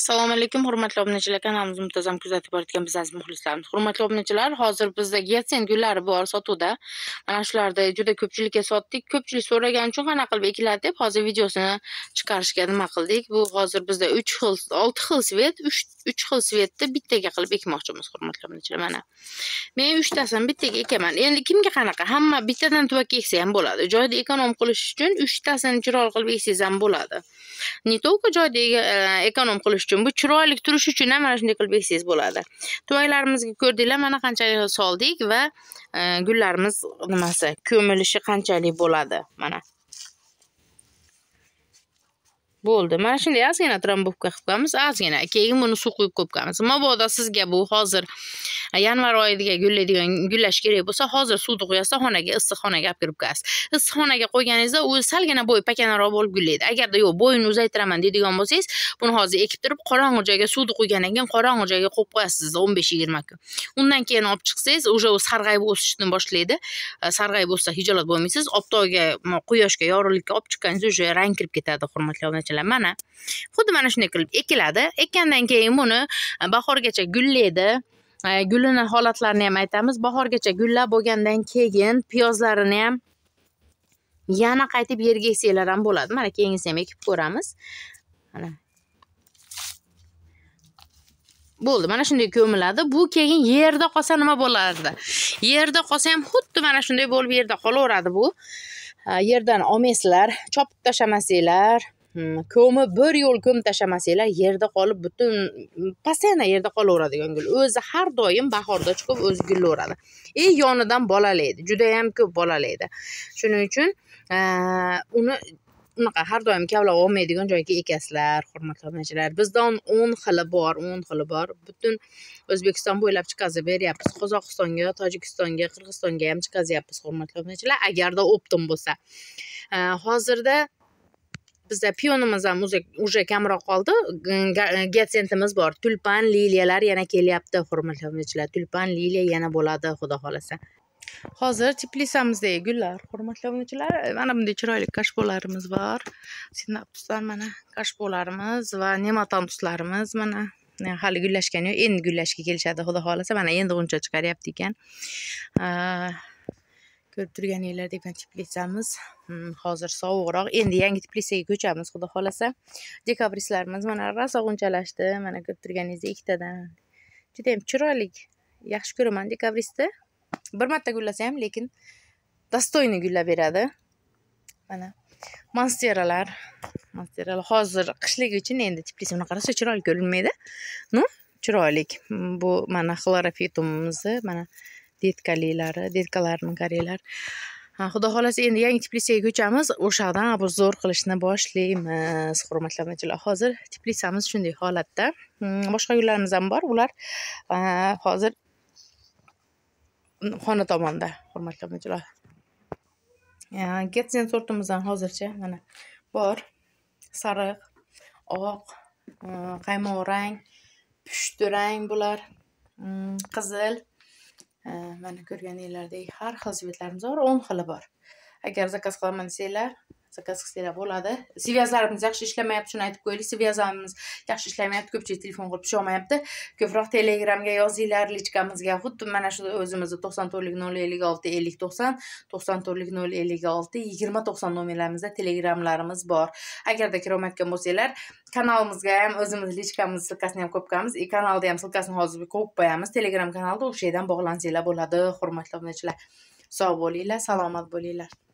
Assalomu alaykum, hurmatli obunachilar, kanalimizni muntazam kuzatib borayotgan biz aziz muxlislarimiz. Hurmatli obunachilar, hozir bizda giyotsen gullari bor sotuvda. Mana shularni juda ko'pchilikka sotdik. Ko'pchilik so'ragani uchun qanaqa qilib ekiladi deb hozir videosini chiqarishga nima qildik. Bu hozir bizda 6 xil svet, 3 xil svetni bittaga qilib ekmoqchimiz, hurmatli obunachilar. Mana. Men 3 tasini bittaga ekaman. Endi kimga qanaqa? Hamma bittadan tuvakka eksa ham bo'ladi. Joyda ekonom qilish uchun 3 tasini chiroyli qilib eksangiz ham bo'ladi. Не только joyda ekonom qilish uchun, bu chiroyli turish uchun ham mana shunday qilib eksangiz bo'ladi. Tuvaklarimizga ko'rdinglar, mana qanchalik soldik va gullarimiz nimasi, ko'milishi qanchalik bo'ladi. Mana. Bo'ldi. Mana shunday ozgina trombovka qilib qo'yamiz, ozgina. Keyin buni suv quyib qo'yamiz. Mabodo sizga bu hozir yanvar oyida gullash kerak bo'lsa, hozir suvni qo'yasiz, xonaga, issiq xonaga olib kirib qo'yasiz. Issiq xonaga qo'yganingizda u salgina bo'yi pakanaroq bo'lib gullaydi. Agarda yo'q, bo'yini uzaytiraman deydigan bo'lsangiz, buni hozir ekib turib, qorong'i joyga suvni qo'ygandan keyin qorong'i joyga qo'yib qo'yasiz 15-20 kun. Undan keyin olib chiqsangiz, o'sha u sarg'ayib o'sishni boshlaydi. Sarg'ayib o'ssa hijolat bo'lmaysiz. Optoga, quyoshga, yorug'likka olib chiqqaningizda o'sha rang kirib ketadi, hurmatli obunachilar. Mana. Xuddi mana shunday qilib ekiladi. Ekkandan keyin buni bahorgacha gullaydi. Gulini holatlarini ham aytamiz. Bahorgacha gullab bo'lgandan keyin piyozlarini ham yana qaytib yerga eksanglar ham bo'ladi. Mana keyingisi ham ekib ko'ramiz. Mana. Bo'ldi, mana shunday ko'miladi. Bu keyin yerda qolsa nima bo'lardi? Yerda qolsa ham xuddi mana shunday bo'lib yerda qolaveradi bu. Yerdan olmaysizlar, chopib tashlamasanglar, ko'mib bir yo'l ko'mib tashlamasanglar, yerda qolib butun pasayana yerda qolaveradigan gul. O'zi har doim bahorda chiqib o'zi gullaveradi. Yonidan bolalaydi, juda ham ko'p bolalaydi. Shuning uchun uni unaqa har doim kavlab olmaydigan joyga ekasizlar, hurmatli obunachilar. Bizdan 10 xili bor, 10 xili bor. Butun O'zbekiston bo'ylab chiqazib beryapmiz. Qozog'istonga, Tojikistonga, Qirg'izistonga ham chiqazyapmiz, hurmatli obunachilar, agarda optim bo'lsa. Hozirda bizda pionimiz ham уже kamroq qoldi. Giyotsentimiz bor. Tulpan, liliyalar yana kelyapti, hurmatli obunachilar. Tulpan, liliya yana bo'ladi, xudo xolasa. Hozir teplitsamizdagi gullar, hurmatli obunachilar, mana bunday chiroyli kashbolarimiz bor. Sinaptuslar, mana kashbolarimiz va nematantuslarimiz mana hali gullashgani yo'q, endi gullashga kelishadi, xudo xolasa. Mana endi g'uncha chiqaryapti ekan. Ko'rib turganinglardek teplitsamiz hozir sovuqroq. Endi yangi teplitsaga ko'chamiz, xudo xolasa. Dekabristlarimiz mana rosa g'unchalashdi. Mana ko'rib turganingizdek ikkitadan. Juda ham chiroyli. Yaxshi ko'raman dekabristni. Bir marta gullasa ham, lekin dostoyni gullab beradi. Mana monsteralar hozir qishlik uchun endi teplitsa unaqa rosa chiroyli ko'rinmaydi. Chiroyli. Bu mana xlorofitumimizni, mana detkalarni qaranglar. Xudo xolasa endi yangi teplitsaga ko'chamiz. O'shadan obzor qilishni boshlaymiz, hurmatli obunachilar. Hozir teplitsamiz shunday holatda. Boshqa gullarimiz ham bor. Ular hozir xona tomonda, hurmatli obunachilar. Giyotzen sortimizdan hozircha mana bor. Sariq, oq, qaymoq rang, pushti rang bular, qizil. Mana ko'rganinglardek har xil svetlarimiz bor, 10 xili bor. Agar zakaz qilaman desanglar, zakaz qilsanglar bo'ladi. Svyazlarimiz yaxshi ishlamayapti, shuni aytib qo'yaylik. Svyazlarimiz yaxshi ishlamayapti, ko'pchilik telefon qilib tusholmayapti. Ko'proq Telegramga yozinglar, lichkamizga. Xuddi mana shu o'zimizni 94-056-5090, 94-056-2090 nomerlarimizda telegramlarimiz bor. Agarda kirolmayotgan bo'lsanglar, kanalimizga ham o'zimiz lichkamiz silkasini ham qo'yib qo'yamiz. Kanalda ham silkasini hozir qo'yib qo'yamiz. Telegram kanalda o'sha yerdan bog'lansanglar bo'ladi, hurmatli obunachilar. Sog' bo'linglar, salomat bo'linglar.